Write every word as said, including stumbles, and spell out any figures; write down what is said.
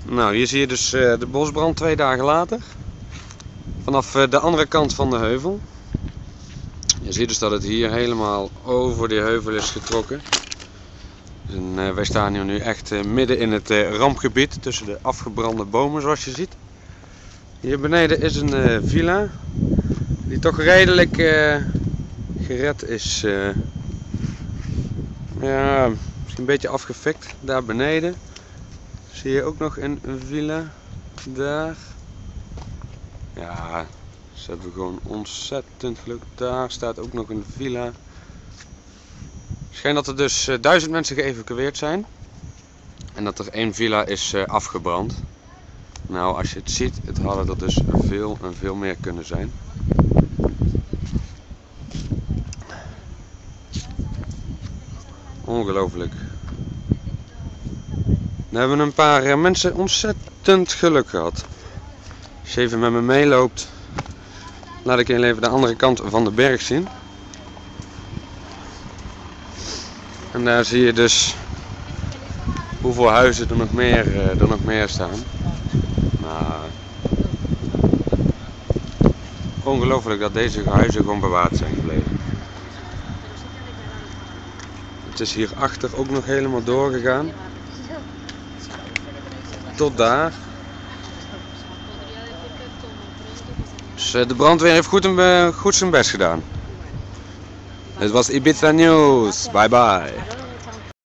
Nou, hier zie je dus uh, de bosbrand twee dagen later. Vanaf uh, de andere kant van de heuvel. Je ziet dus dat het hier helemaal over die heuvel is getrokken. En, uh, wij staan hier nu echt uh, midden in het uh, rampgebied tussen de afgebrande bomen, zoals je ziet. Hier beneden is een uh, villa die toch redelijk uh, gered is. Uh, ja, misschien een beetje afgefikt. Daar beneden zie je ook nog een villa. Daar. Ja, ze hebben gewoon ontzettend geluk. Daar staat ook nog een villa. Het schijnt dat er dus uh, duizend mensen geëvacueerd zijn. En dat er één villa is uh, afgebrand. Nou, als je het ziet, het hadden er dus veel en veel meer kunnen zijn. Ongelooflijk. Dan hebben een paar uh, mensen ontzettend geluk gehad. Als je even met me meeloopt, laat ik je even de andere kant van de berg zien. En daar zie je dus hoeveel huizen er nog meer, uh, er nog meer staan. Nou, ongelooflijk dat deze huizen gewoon bewaard zijn gebleven. Het is hierachter ook nog helemaal doorgegaan. Tot daar. Dus de brandweer heeft goed, een, goed zijn best gedaan. Dit was Ibiza News. Bye bye.